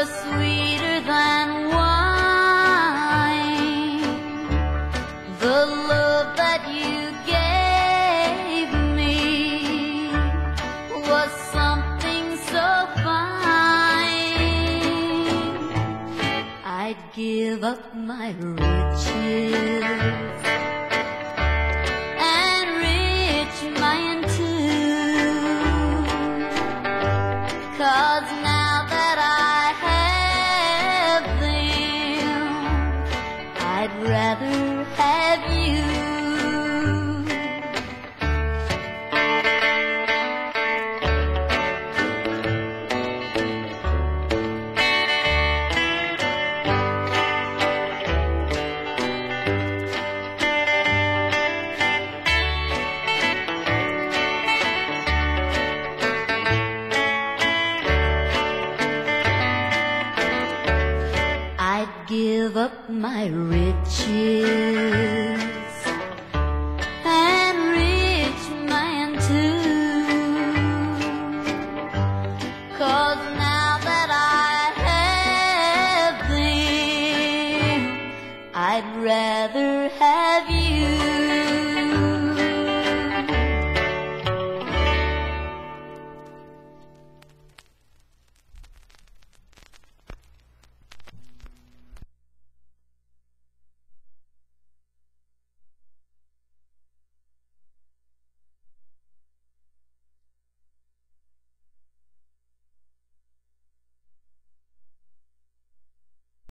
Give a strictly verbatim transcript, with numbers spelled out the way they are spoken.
was sweeter than wine. The love that you gave me was something so fine. I'd give up my riches and rich mine too, 'cause now that I have them, I'd rather have you. I'd give up my riches